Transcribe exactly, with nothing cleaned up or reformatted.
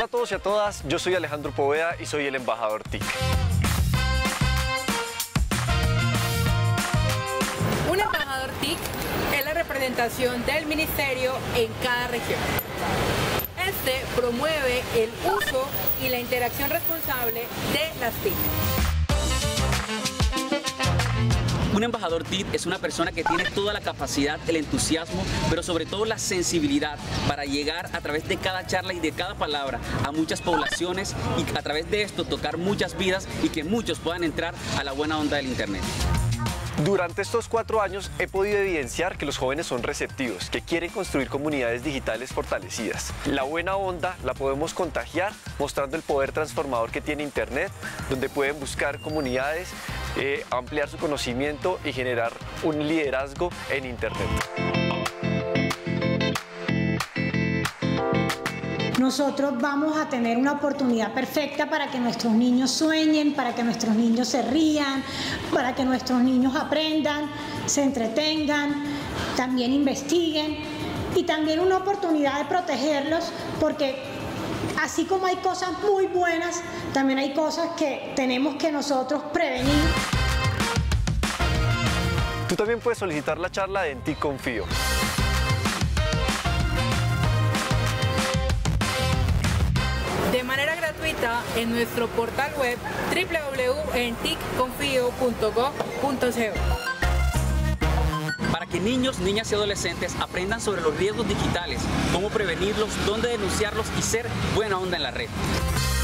Hola a todos y a todas, yo soy Alejandro Poveda y soy el embajador T I C. Un embajador T I C es la representación del ministerio en cada región. Este promueve el uso y la interacción responsable de las T I C. Un embajador T I C es una persona que tiene toda la capacidad, el entusiasmo, pero sobre todo la sensibilidad para llegar a través de cada charla y de cada palabra a muchas poblaciones y a través de esto tocar muchas vidas y que muchos puedan entrar a la buena onda del Internet. Durante estos cuatro años he podido evidenciar que los jóvenes son receptivos, que quieren construir comunidades digitales fortalecidas. La buena onda la podemos contagiar mostrando el poder transformador que tiene Internet, donde pueden buscar comunidades, eh, ampliar su conocimiento y generar un liderazgo en Internet. Nosotros vamos a tener una oportunidad perfecta para que nuestros niños sueñen, para que nuestros niños se rían, para que nuestros niños aprendan, se entretengan, también investiguen y también una oportunidad de protegerlos porque así como hay cosas muy buenas, también hay cosas que tenemos que nosotros prevenir. Tú también puedes solicitar la charla de En Ti Confío. De manera gratuita en nuestro portal web w w w punto en tic confío punto gob punto co. Para que niños, niñas y adolescentes aprendan sobre los riesgos digitales, cómo prevenirlos, dónde denunciarlos y ser buena onda en la red.